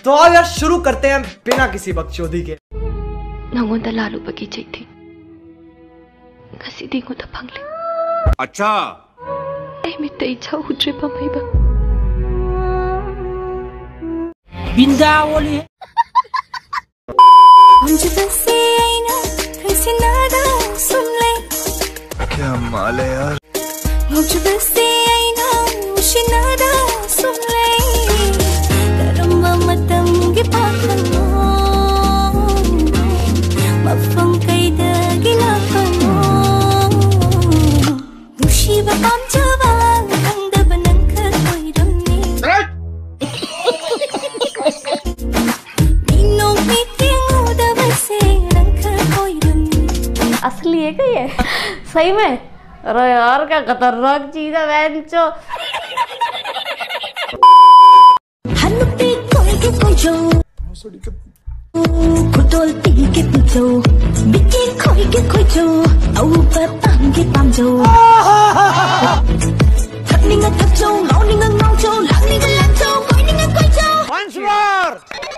तो आओ यार शुरू करते हैं बिना किसी बकचोदी के। नंगोंदा लालू बगी चैथी ngasi dingo ta phangle अच्छा ai mi tei chau hudre pa mai ba binda woli मुझे बसे आईना कैसे नादा सुन ले क्या माल है यार मुझे बसे आईना उसे नादा सुन ले तरम्मा मतम के पाखनो मफंग कैदा गिला कनो मुशीबा काम चवा अंग बनन कर कोई रमने नीनो मीठे मुदा बसे रंग कर कोई रमने असली है क्या ये सही में? अरे यार क्या खतरनाक चीज है बेंचो। हनुपे कोई के कोई जो कुतोल पी के पिजो बिके कोई के कोई जो औ पाम के पाम जो थकनिंगा थक जो लाउनिंगा नाउ जो लांगनिंगा लांग जो कोइनिंगा कोई जो once more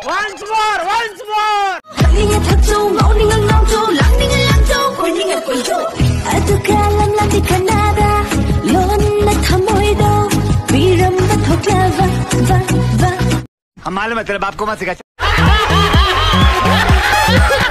थकनिंगा थक जो लाउनिंगा नाउ जो लांगनिंगा लांग जो कोइनिंगा कोई जो अदुकालम लांदि कनादा लोन न थमोइदो बीरम न थोक्या वा वा वा हम मालूम है तेरे बाप को मत सिखा